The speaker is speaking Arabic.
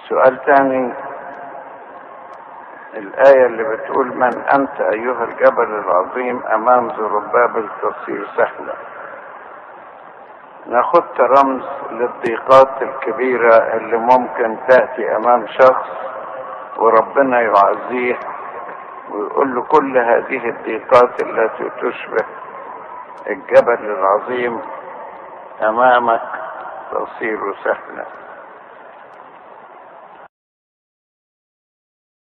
سؤال تاني، الآية اللي بتقول من أنت أيها الجبل العظيم أمام زربابل تصير سهلة، ناخد رمز للضيقات الكبيرة اللي ممكن تأتي أمام شخص وربنا يعزيه ويقول له كل هذه الضيقات التي تشبه الجبل العظيم أمامك تصير سهلة.